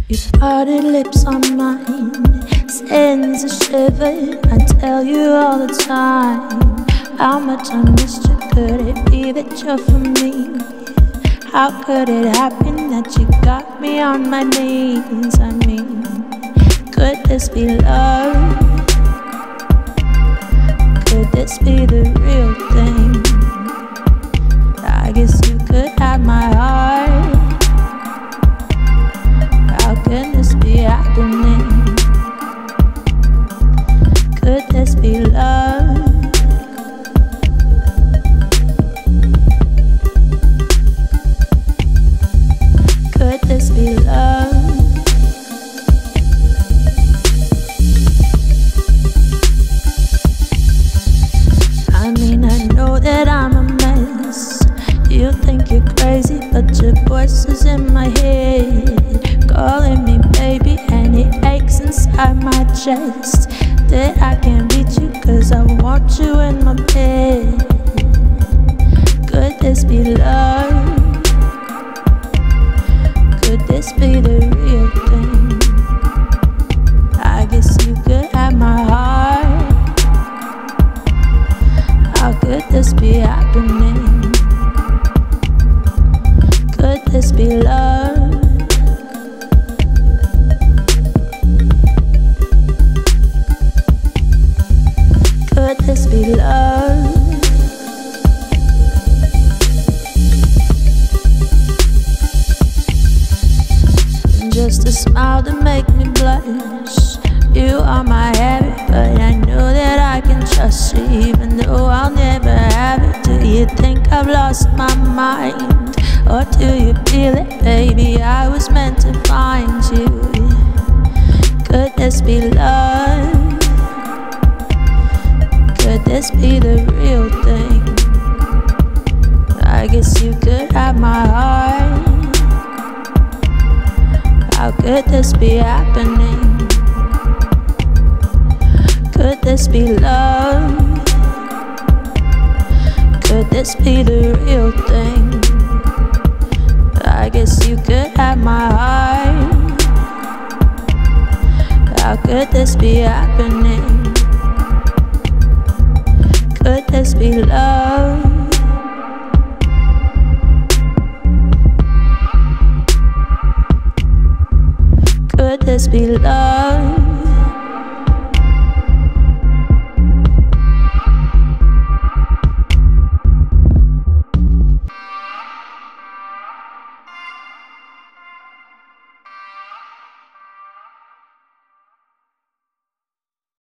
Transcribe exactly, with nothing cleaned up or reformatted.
Your parted lips on mine sends a shiver. I tell you all the time how much I missed you. Could it be that you're for me? How could it happen that you got me on my knees? I mean, could this be love? Could this be the real thing? I guess you could have my heart. How could this be happening? Could this be love? Could this be love? I mean, I know that I'm a mess. You think you're crazy, but your voice is in my head, calling me baby, and it aches inside my chest that I can't reach you, cause I want you in my bed. Could this be love? Could this be the real thing? I guess you could have my heart. How could this be happening? Could this be love? Could this be love? Just a smile to make me blush. You are my habit, but I know that I can trust you, even though I'll never have it. Do you think I've lost my mind? Or do you feel it, baby? I was meant to find you. Could this be love? Could this be the real thing? I guess you could have my heart. How could this be happening? Could this be love? Could this be the real thing? I guess you could have my heart. How could this be happening? Could this be love? Could this be love?